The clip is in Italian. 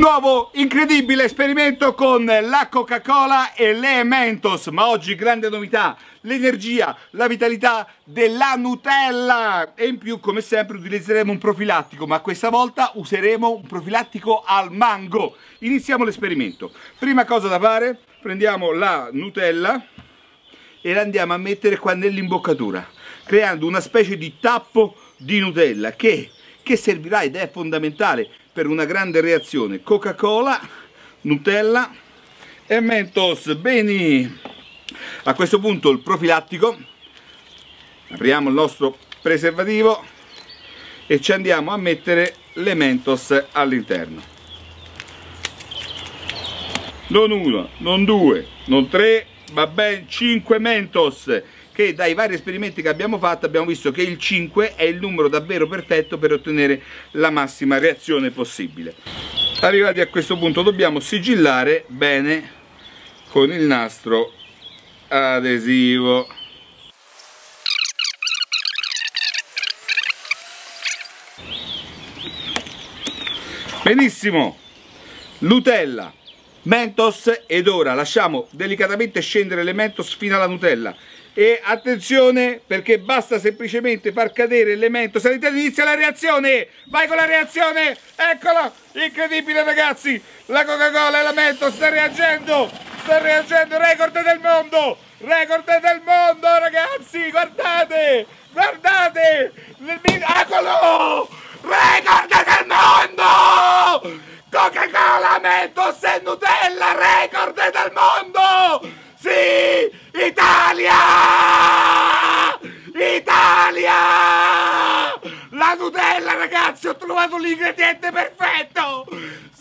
Nuovo incredibile esperimento con la Coca-Cola e le Mentos, ma oggi grande novità, l'energia, la vitalità della Nutella, e in più come sempre utilizzeremo un profilattico, ma questa volta useremo un profilattico al mango. Iniziamo l'esperimento. Prima cosa da fare, prendiamo la Nutella e la andiamo a mettere qua nell'imboccatura, creando una specie di tappo di Nutella che servirà ed è fondamentale per una grande reazione Coca-Cola, Nutella e Mentos. Bene, a questo punto il profilattico, apriamo il nostro preservativo e ci andiamo a mettere le Mentos all'interno. Non uno, non due, non tre, ma ben 5 Mentos, che dai vari esperimenti che abbiamo fatto abbiamo visto che il 5 è il numero davvero perfetto per ottenere la massima reazione possibile. Arrivati a questo punto dobbiamo sigillare bene con il nastro adesivo. Benissimo, Nutella, Mentos, ed ora lasciamo delicatamente scendere le Mentos fino alla Nutella. E attenzione, perché basta semplicemente far cadere il Mentos all'interno, inizia la reazione. Vai con la reazione, eccola, incredibile ragazzi, la Coca-Cola e la Mentos sta reagendo, record del mondo ragazzi, guardate, eccolo, record del mondo, Coca-Cola, Mentos e Nutella, record del mondo. Sì! Italia! Italia! La Nutella, ragazzi, ho trovato l'ingrediente perfetto!